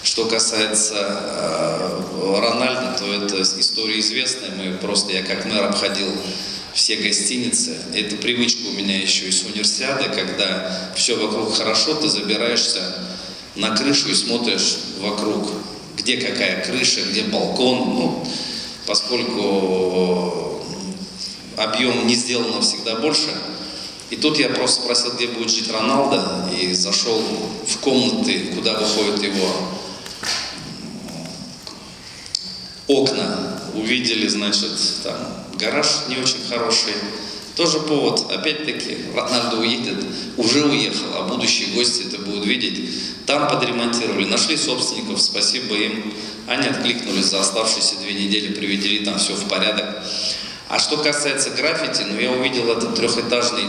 Что касается Рональдо, то это история известная. Я как мэр обходил все гостиницы. Это привычка у меня еще из универсиады, когда все вокруг хорошо, ты забираешься на крышу и смотришь вокруг, где какая крыша, где балкон. Ну, поскольку объем не сделано всегда больше. И тут я просто спросил, где будет жить Роналдо, и зашел в комнаты, куда выходят его окна. Увидели, значит, там гараж не очень хороший. Тоже повод, опять-таки, Рональдо уедет, уже уехал, а будущие гости это будут видеть. Там подремонтировали, нашли собственников, спасибо им. Они откликнулись за оставшиеся 2 недели, привели там все в порядок. А что касается граффити, я увидел этот 3-этажный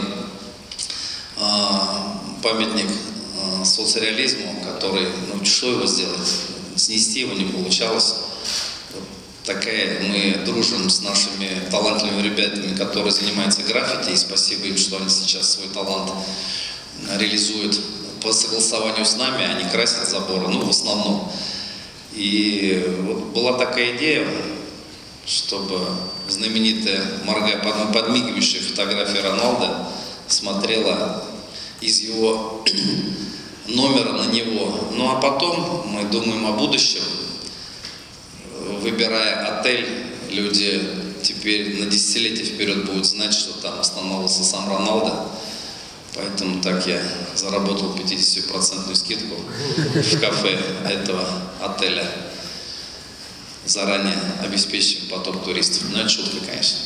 памятник соцреализму, который, что его сделать, снести его не получалось. Мы дружим с нашими талантливыми ребятами, которые занимаются граффити, и спасибо им, что они сейчас свой талант реализуют по согласованию с нами, они красят заборы, в основном. И вот была такая идея, чтобы знаменитая подмигивающая фотография Роналдо смотрела из его номера на него. Ну а потом мы думаем о будущем. Выбирая отель, люди теперь на десятилетия вперед будут знать, что там останавливался сам Роналдо. Поэтому так я заработал 50% скидку в кафе этого отеля. Заранее обеспечим поток туристов. Но это шутка, конечно.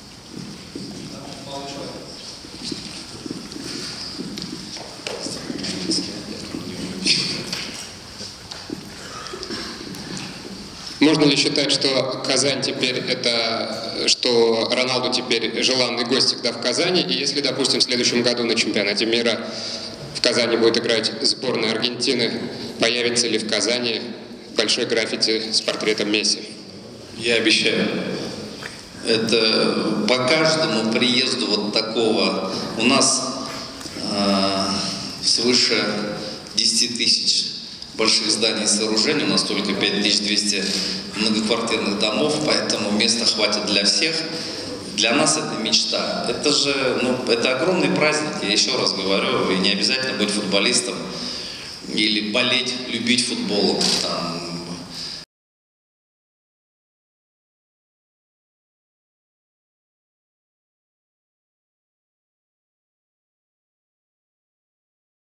Можно ли считать, что Казань теперь что Роналду теперь желанный гость всегда в Казани? И если, допустим, в следующем году на чемпионате мира в Казани будет играть сборная Аргентины, появится ли в Казани большой граффити с портретом Месси? Я обещаю. Это по каждому приезду вот такого. У нас свыше 10 тысяч больших зданий и сооружений, у нас только 5200 многоквартирных домов, поэтому места хватит для всех. Для нас это мечта. Это же, это огромный праздник, я еще раз говорю, и не обязательно быть футболистом или болеть, любить футбол.